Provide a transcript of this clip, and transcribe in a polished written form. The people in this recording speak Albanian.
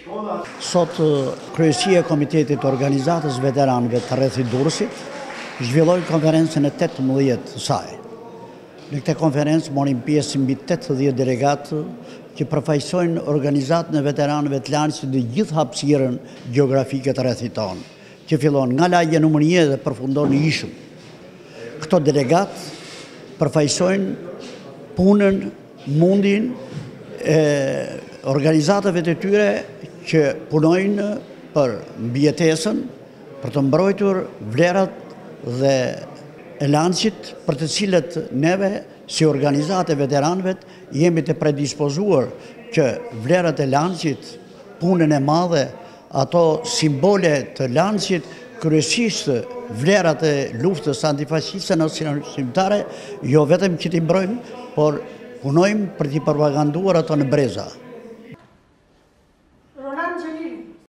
Sot kryesia e Komitetit të Organizatës Veteranëve të rrethit Durrësit zhvilloi konferencën e 18 të saj. Në këtë konferencë morin pjesë mbi 80 delegatë që përfaqësojnë organizatën e veteranëve të Lancit në gjithë hapësirën gjeografike të rrethit tonë, që fillon nga lagja nr. 1 dhe përfundon në Ishull. Këto delegatë përfaqësojnë punën, mundin e organizatave të tyre që punojnë për mbijetesën, për të mbrojtur vlerat dhe e Lancit, për të cilët neve, si organizate veteranëve, jemi të predispozuar që vlerat e Lancit, punën e madhe, ato simbole të Lancit, kryesisht vlerat e luftës antifashiste nacionale, jo vetëm që t'i mbrojmë, por punojmë për t'i propaganduar ato në breza.